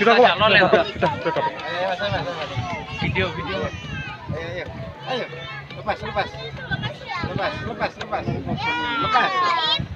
Kita kok. Udah. Ayo, mas. Video. Ayo. Lepas. Lepas.